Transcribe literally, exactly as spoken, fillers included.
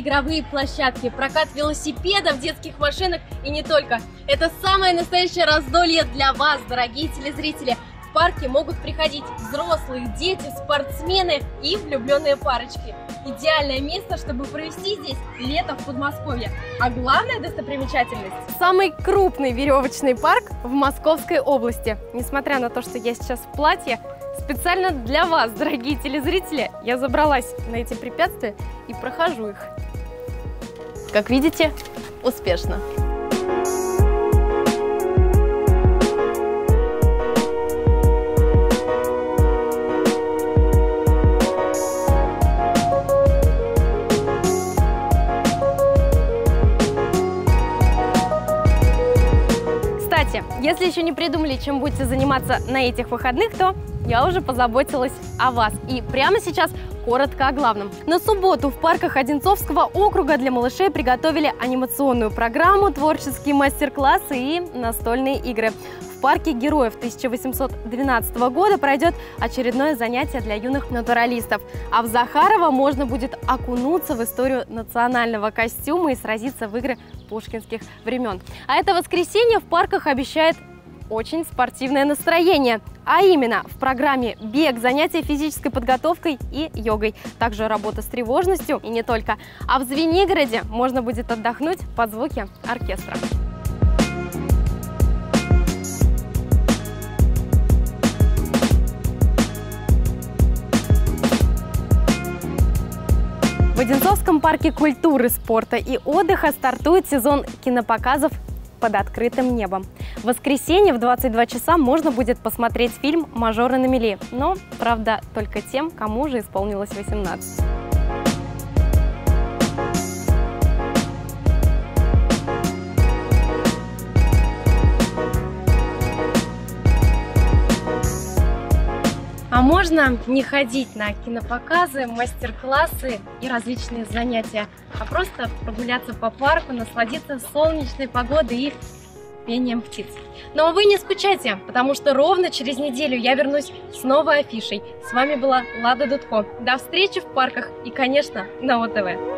игровые площадки, прокат велосипедов, детских машинок и не только. Это самое настоящее раздолье для вас, дорогие телезрители. В парке могут приходить взрослые, дети, спортсмены и влюбленные парочки. Идеальное место, чтобы провести здесь лето в Подмосковье. А главная достопримечательность – самый крупный веревочный парк в Московской области. Несмотря на то, что я сейчас в платье, специально для вас, дорогие телезрители, я забралась на эти препятствия и прохожу их. Как видите, успешно. Если еще не придумали, чем будете заниматься на этих выходных, то я уже позаботилась о вас. И прямо сейчас коротко о главном. На субботу в парках Одинцовского округа для малышей приготовили анимационную программу, творческие мастер-классы и настольные игры. В парке Героев тысяча восемьсот двенадцатого года пройдет очередное занятие для юных натуралистов. А в Захарова можно будет окунуться в историю национального костюма и сразиться в игры пушкинских времен. А это воскресенье в парках обещает очень спортивное настроение. А именно, в программе бег, занятия физической подготовкой и йогой. Также работа с тревожностью и не только. А в Звенигороде можно будет отдохнуть под звуки оркестра. В Одинцовском парке культуры, спорта и отдыха стартует сезон кинопоказов под открытым небом. В воскресенье в двадцать два часа можно будет посмотреть фильм «Мажоры на мели». Но, правда, только тем, кому уже исполнилось восемнадцать. А можно не ходить на кинопоказы, мастер-классы и различные занятия, а просто прогуляться по парку, насладиться солнечной погодой и пением птиц. Но вы не скучайте, потому что ровно через неделю я вернусь с новой афишей. С вами была Лада Дудко. До встречи в парках и, конечно, на О Тэ Вэ.